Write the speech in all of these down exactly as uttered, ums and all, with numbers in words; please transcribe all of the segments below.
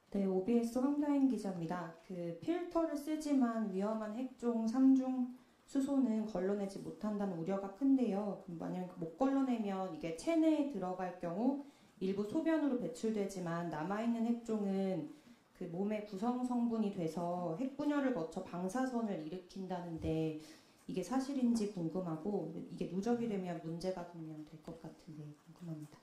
네, 오비에스 황다인 기자입니다. 그 필터를 쓰지만 위험한 핵종 삼중 수소는 걸러내지 못한다는 우려가 큰데요. 그럼 만약 못 걸러내면 이게 체내에 들어갈 경우 일부 소변으로 배출되지만 남아있는 핵종은 그 몸의 구성 성분이 돼서 핵분열을 거쳐 방사선을 일으킨다는데 이게 사실인지 궁금하고 이게 누적이 되면 문제가 되면 될 것 같은데 궁금합니다.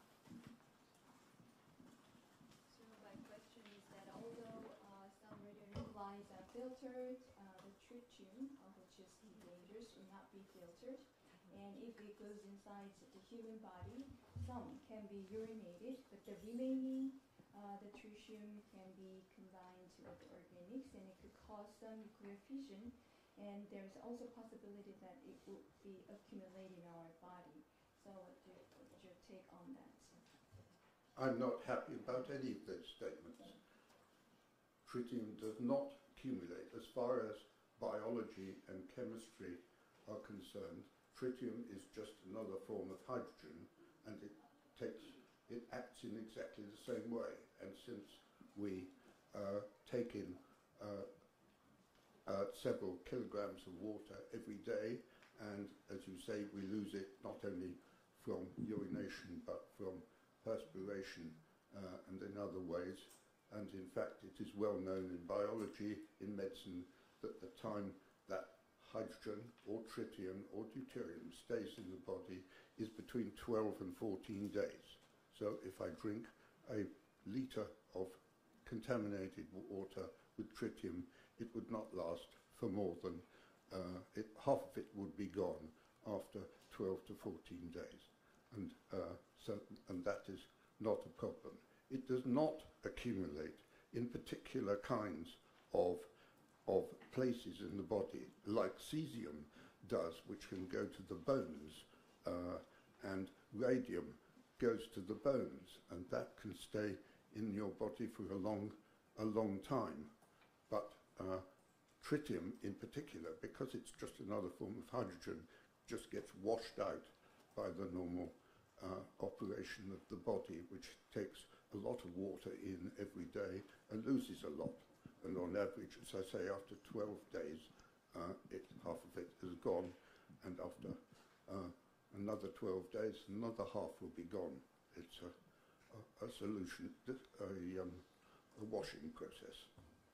Lines are filtered, uh, the tritium, uh, which is dangerous, will not be filtered. And if it goes inside the human body, some can be urinated, but the remaining, uh, the tritium can be combined with the organics, and it could cause some nuclear fission. And there's also possibility that it will be accumulated in our body. So what's your, what's your take on that? I'm not happy about any of those statements. Tritium does not accumulate. As far as biology and chemistry are concerned, tritium is just another form of hydrogen, and it takes, it acts in exactly the same way. And since we uh, take in uh, uh, several kilograms of water every day, and as you say, we lose it not only from urination but from perspiration uh, and in other ways. And in fact, it is well known in biology, in medicine, that the time that hydrogen or tritium or deuterium stays in the body is between twelve and fourteen days. So if I drink a litre of contaminated water with tritium, it would not last for more than, uh, it, half of it would be gone after twelve to fourteen days. And, uh, so, and that is not a problem. It does not accumulate in particular kinds of, of places in the body, like cesium does, which can go to the bones, uh, and radium goes to the bones, and that can stay in your body for a long, a long time. But uh, tritium in particular, because it's just another form of hydrogen, just gets washed out by the normal uh, operation of the body, which takes a lot of water in every day and loses a lot. And on average, as I say, after twelve days, uh, it, half of it is gone, and after uh, another twelve days, another half will be gone. It's a, a, a solution, a, um, a washing process.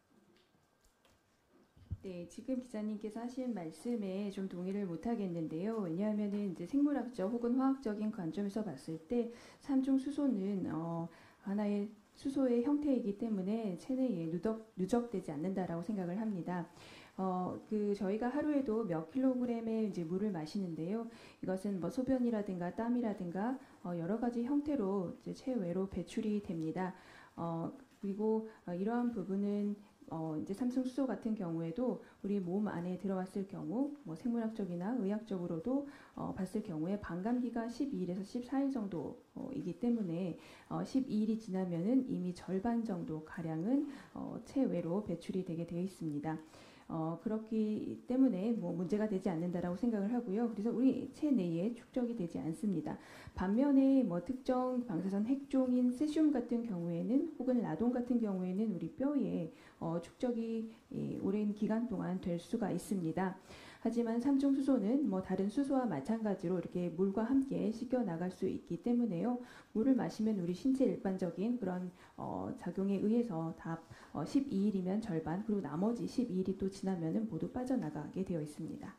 네, 지금 기자님께서 하신 말씀에 좀 동의를 못 하겠는데요. 왜냐하면은 이제 생물학적 혹은 화학적인 관점에서 봤을 때 삼중 수소는 어, 하나의 수소의 형태이기 때문에 체내에 누적, 누적되지 않는다라고 생각을 합니다. 어, 그 저희가 하루에도 몇 킬로그램의 이제 물을 마시는데요. 이것은 뭐 소변이라든가 땀이라든가 어, 여러 가지 형태로 이제 체외로 배출이 됩니다. 어, 그리고 어, 이러한 부분은 어, 이제 삼중수소 같은 경우에도 우리 몸 안에 들어왔을 경우, 뭐 생물학적이나 의학적으로도 어, 봤을 경우에 반감기가 십이 일에서 십사 일 정도이기 때문에 어, 십이 일이 지나면은 이미 절반 정도 가량은 어, 체외로 배출이 되게 되어 있습니다. 어, 그렇기 때문에 뭐 문제가 되지 않는다라고 생각을 하고요. 그래서 우리 체내에 축적이 되지 않습니다. 반면에 뭐 특정 방사선 핵종인 세슘 같은 경우에는 혹은 라돈 같은 경우에는 우리 뼈에 어, 축적이 예, 오랜 기간 동안 될 수가 있습니다. 하지만 삼중수소는 뭐 다른 수소와 마찬가지로 이렇게 물과 함께 씻겨 나갈 수 있기 때문에요. 물을 마시면 우리 신체 일반적인 그런 어, 작용에 의해서 다 어, 십이 일이면 절반, 그리고 나머지 십이 일이 또 지나면은 모두 빠져나가게 되어 있습니다.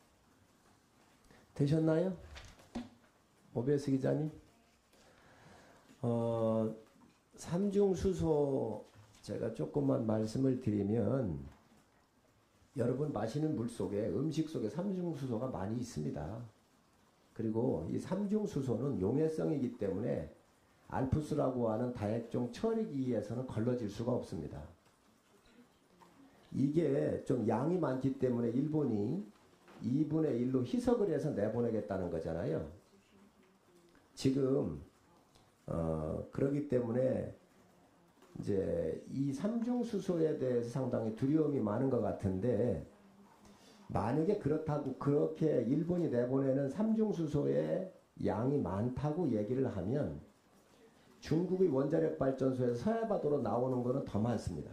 되셨나요? 오비에스 기자님? 어, 삼중수소 제가 조금만 말씀을 드리면 여러분 마시는 물 속에, 음식 속에 삼중수소가 많이 있습니다. 그리고 이 삼중수소는 용해성이기 때문에 알프스라고 하는 다핵종 처리기에서는 걸러질 수가 없습니다. 이게 좀 양이 많기 때문에 일본이 이분의 일로 희석을 해서 내보내겠다는 거잖아요. 지금 어, 그렇기 때문에 이제 이 삼중수소에 대해서 상당히 두려움이 많은 것 같은데, 만약에 그렇다고 그렇게 일본이 내보내는 삼중수소의 양이 많다고 얘기를 하면 중국의 원자력 발전소에서 서해바다로 나오는 거는 더 많습니다.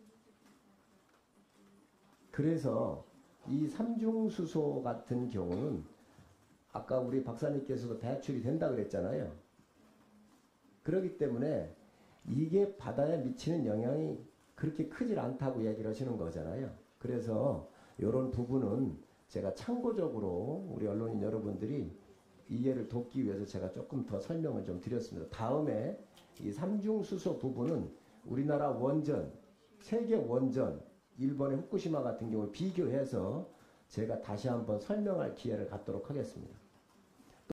그래서 이 삼중수소 같은 경우는 아까 우리 박사님께서도 배출이 된다 그랬잖아요. 그렇기 때문에 이게 바다에 미치는 영향이 그렇게 크질 않다고 얘기를 하시는 거잖아요. 그래서 이런 부분은 제가 참고적으로 우리 언론인 여러분들이 이해를 돕기 위해서 제가 조금 더 설명을 좀 드렸습니다. 다음에 이 삼중수소 부분은 우리나라 원전, 세계 원전, 일본의 후쿠시마 같은 경우를 비교해서 제가 다시 한번 설명할 기회를 갖도록 하겠습니다.